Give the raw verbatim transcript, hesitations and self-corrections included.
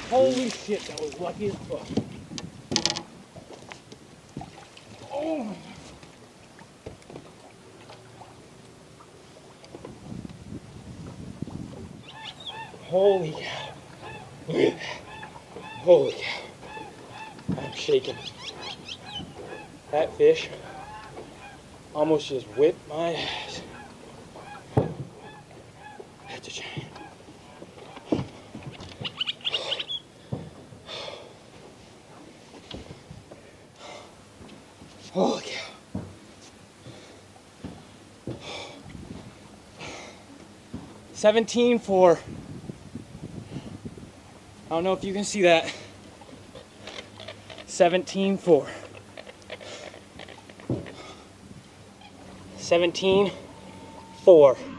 Holy shit, that was lucky as fuck. Oh my God. Holy cow. Holy cow. I'm shaking. That fish almost just whipped my ass. That's a giant. Holy cow. seventeen four. I don't know if you can see that. seventeen four. seventeen four.